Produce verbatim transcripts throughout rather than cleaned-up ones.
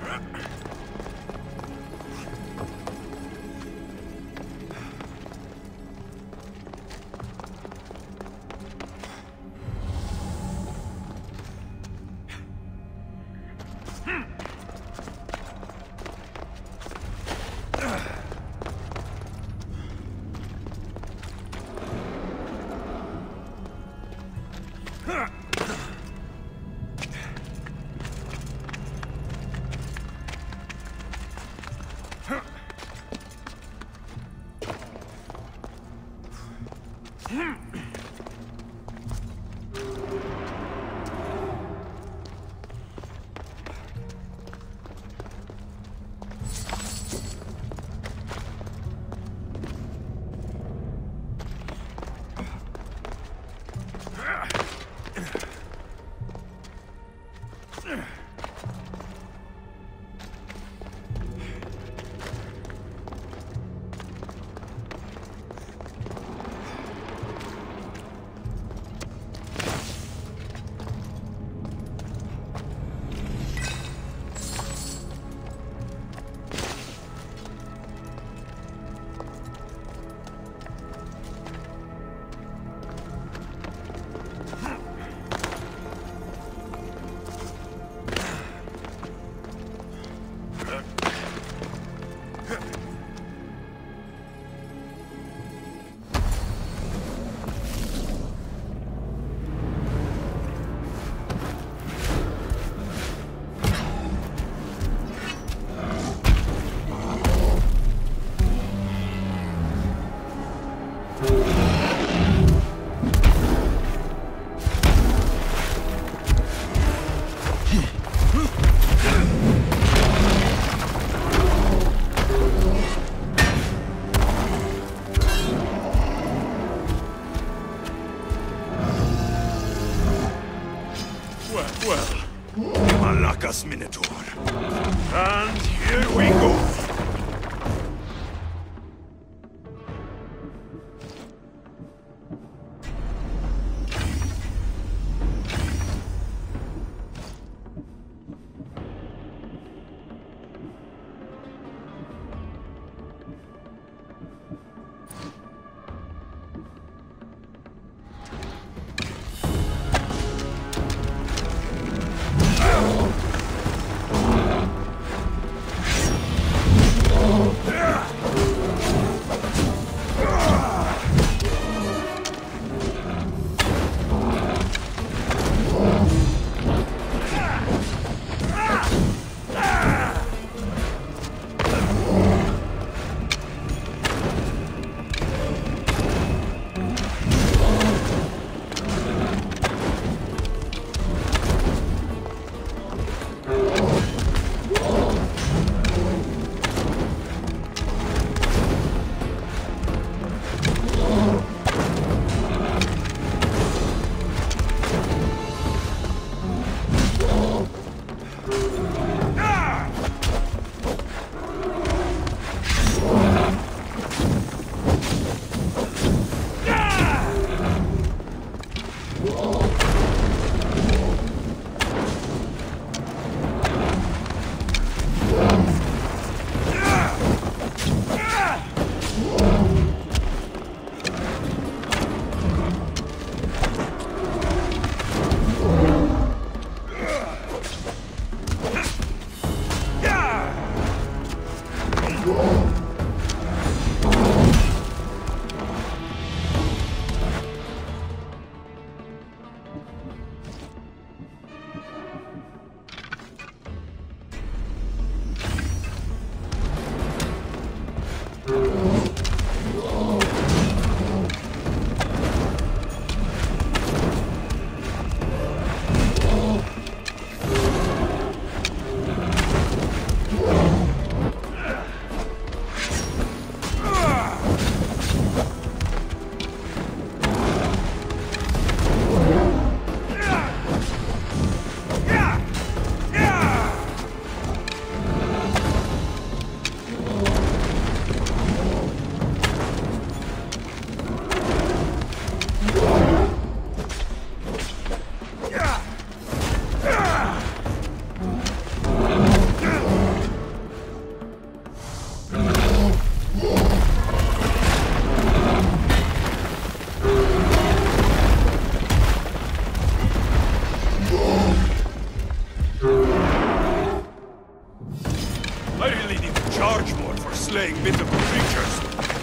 Minotaur. And here we go. I really need to charge more for slaying mythical creatures.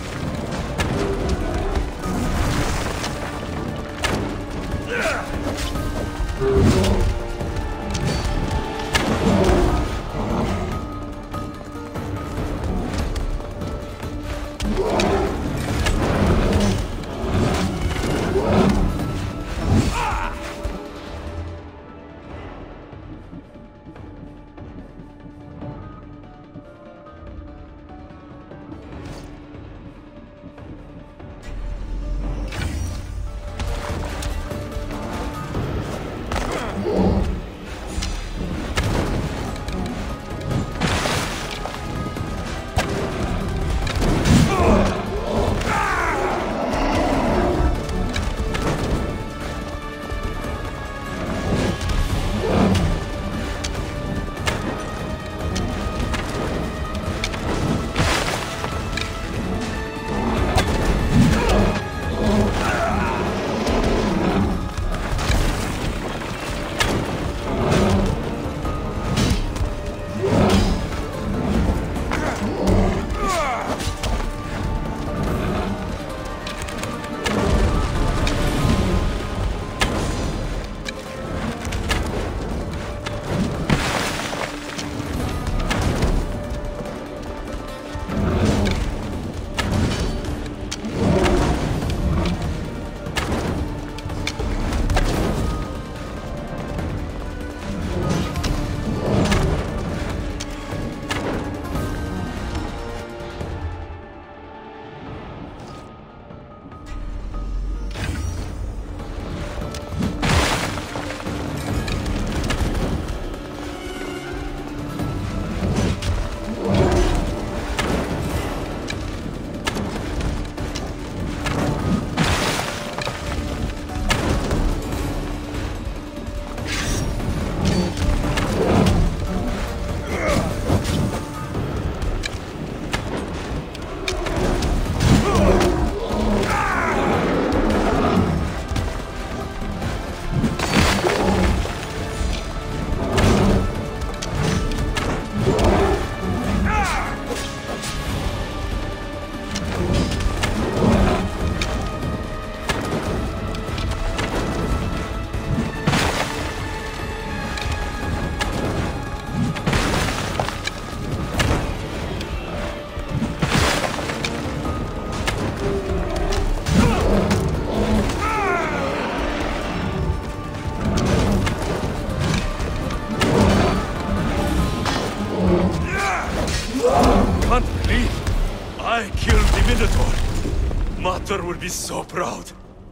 I killed the Minotaur. Mater will be so proud.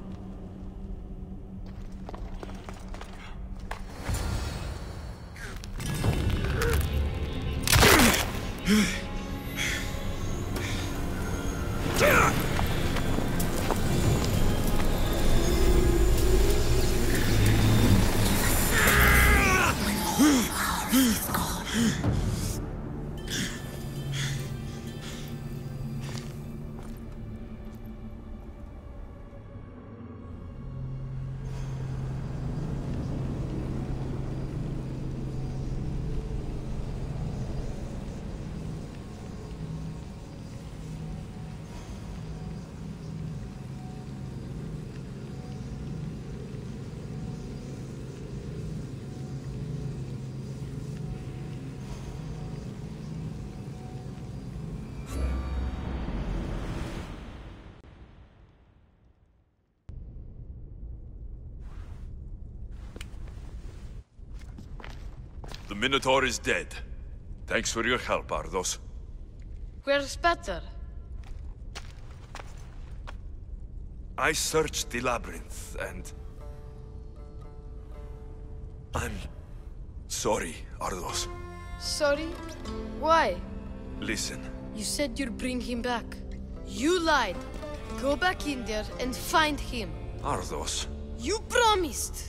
The Minotaur is dead. Thanks for your help, Ardos. Where's Peter? I searched the labyrinth, and... I'm... sorry, Ardos. Sorry? Why? Listen. You said you'd bring him back. You lied. Go back in there and find him. Ardos. You promised!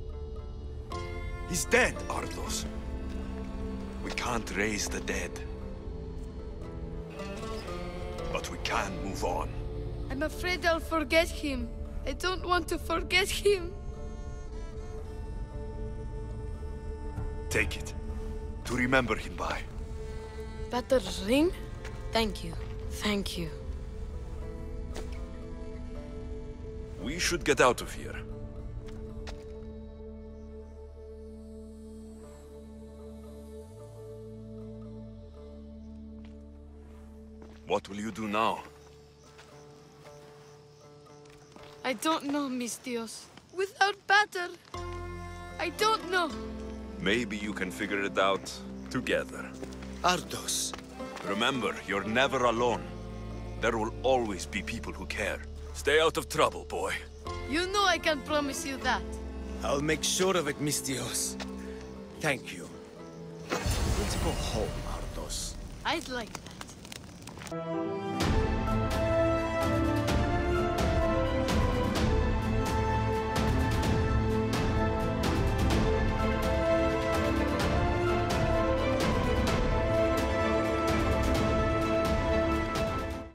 He's dead, Ardos. We can't raise the dead. But we can move on. I'm afraid I'll forget him. I don't want to forget him. Take it. To remember him by. Batter's ring? Thank you. Thank you. We should get out of here. What will you do now? I don't know, Misthios. Without Batter, I don't know. Maybe you can figure it out together. Ardos. Remember, you're never alone. There will always be people who care. Stay out of trouble, boy. You know I can promise you that. I'll make sure of it, Misthios. Thank you. Let's go home, Ardos. I'd like that.